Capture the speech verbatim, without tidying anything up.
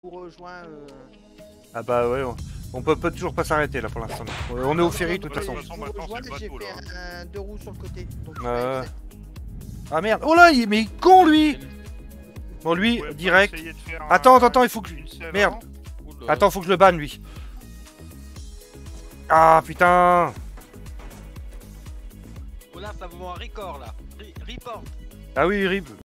vous rejoint. Euh... Ah bah ouais, on, on peut, peut toujours pas s'arrêter là pour l'instant. Euh, on est au ferry de toute façon. Je vous rejoins, j'ai fait un, un deux roues sur le côté. Donc Euh... Ah merde, oh là, il, mais il est con lui. Bon lui, direct. Attends, attends, attends, il faut que... Merde. Attends, faut que je le banne lui. Ah putain. Oh là, ça vaut un record là. Re report. Ah oui, rip.